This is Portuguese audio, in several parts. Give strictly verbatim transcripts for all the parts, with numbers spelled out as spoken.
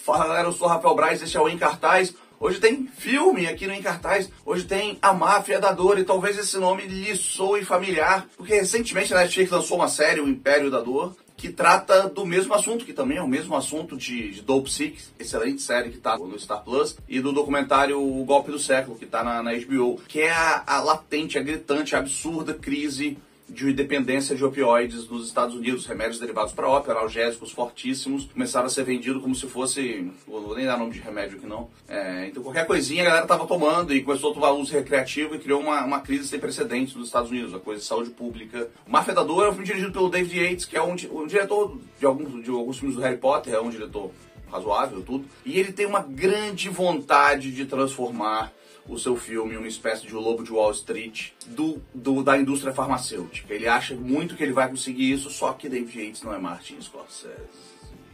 Fala galera, eu sou o Rafael Braz, este é o Em Cartaz. Hoje tem filme aqui no Em Cartaz, hoje tem A Máfia da Dor, e talvez esse nome lhe soe familiar, porque recentemente a Netflix lançou uma série, O Império da Dor, que trata do mesmo assunto, que também é o mesmo assunto de, de Dopesick, excelente série que está no Star Plus, e do documentário O Golpe do Século, que está na, na H B O, que é a, a latente, a gritante, a absurda crise de dependência de opioides nos Estados Unidos. Remédios derivados para ópio, analgésicos fortíssimos, começaram a ser vendidos como se fosse, não vou nem dar nome de remédio aqui não, é, então qualquer coisinha a galera estava tomando e começou a tomar uso recreativo e criou uma, uma crise sem precedentes nos Estados Unidos, uma coisa de saúde pública. O Máfia da Dor é um filme dirigido pelo David Yates, que é um, um diretor de alguns, de alguns filmes do Harry Potter, é um diretor razoável, tudo, e ele tem uma grande vontade de transformar o seu filme uma espécie de O Lobo de Wall Street do, do, da indústria farmacêutica. Ele acha muito que ele vai conseguir isso, só que David Yates não é Martin Scorsese.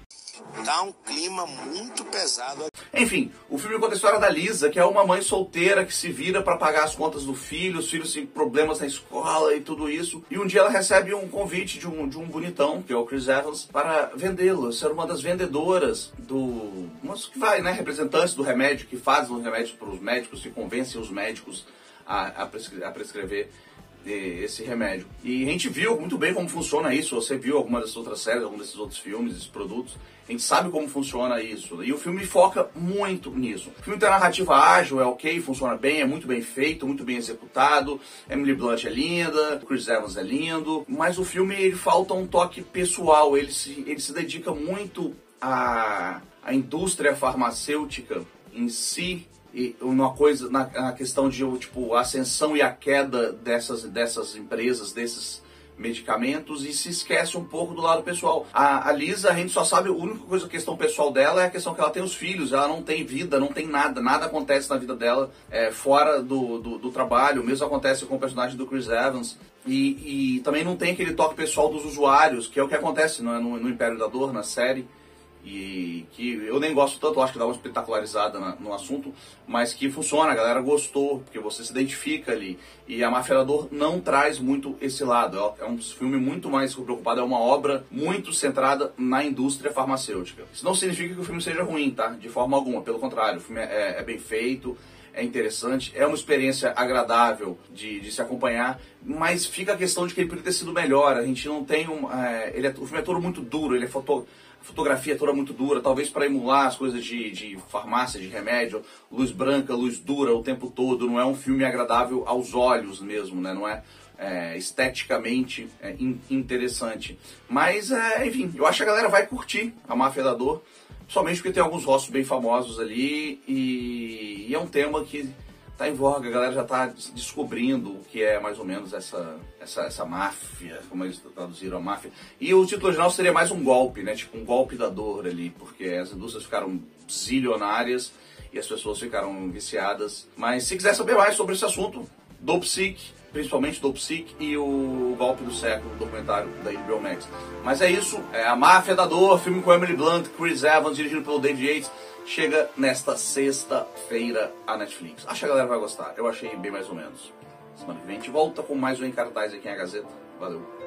Tá um clima muito pesado. Enfim, o filme conta a história da Lisa, que é uma mãe solteira que se vira para pagar as contas do filho, os filhos têm problemas na escola e tudo isso. E um dia ela recebe um convite de um, de um bonitão, que é o Chris Evans, para vendê-lo, ser uma das vendedoras do... Mas que vai, né? Representantes do remédio, que fazem os remédios para os médicos, que convencem os médicos a, a, prescre a prescrever esse remédio. E a gente viu muito bem como funciona isso. Você viu alguma dessas outras séries, algum desses outros filmes, esses produtos. A gente sabe como funciona isso. E o filme foca muito nisso. O filme tem narrativa ágil, é ok, funciona bem, é muito bem feito, muito bem executado. Emily Blunt é linda, Chris Evans é lindo. Mas o filme, ele falta um toque pessoal. Ele se, ele se dedica muito à, à indústria farmacêutica em si. E uma coisa na, na questão de tipo, a ascensão e a queda dessas, dessas empresas, desses medicamentos, e se esquece um pouco do lado pessoal. A, a Lisa, a gente só sabe, a única coisa, a questão pessoal dela é a questão que ela tem os filhos, ela não tem vida, não tem nada, nada acontece na vida dela é, fora do, do, do trabalho. O mesmo acontece com o personagem do Chris Evans. E, e também não tem aquele toque pessoal dos usuários, que é o que acontece no, no, no Império da Dor, na série. E que eu nem gosto tanto, eu acho que dá uma espetacularizada na, no assunto, mas que funciona, a galera gostou, porque você se identifica ali. E a Máfia da Dor não traz muito esse lado, é um filme muito mais preocupado, é uma obra muito centrada na indústria farmacêutica. Isso não significa que o filme seja ruim, tá? De forma alguma, pelo contrário, o filme é, é bem feito, é interessante, é uma experiência agradável de, de se acompanhar, mas fica a questão de que ele poderia ter sido melhor. A gente não tem um... É, ele é, o filme é todo muito duro, ele é foto, a fotografia é toda muito dura, talvez para emular as coisas de, de farmácia, de remédio, luz branca, luz dura o tempo todo, não é um filme agradável aos olhos mesmo, né? Não é, é esteticamente é, in, interessante. Mas, é, enfim, eu acho que a galera vai curtir A Máfia da Dor, somente porque tem alguns rostos bem famosos ali, e, e é um tema que tá em voga, a galera já tá descobrindo o que é mais ou menos essa, essa, essa máfia, como eles traduziram a máfia. E o título original seria mais um golpe, né? Tipo um golpe da dor ali, porque as indústrias ficaram zilionárias e as pessoas ficaram viciadas. Mas se quiser saber mais sobre esse assunto, Dopesick, principalmente Dopesick e o Golpe do Século, documentário da H B O Max. Mas é isso, é A Máfia da Dor, filme com Emily Blunt, Chris Evans, dirigido pelo David Yates. Chega nesta sexta-feira a Netflix. Acho que a galera vai gostar, eu achei bem mais ou menos. Semana que vem a gente volta com mais um Em Cartaz aqui em A Gazeta. Valeu!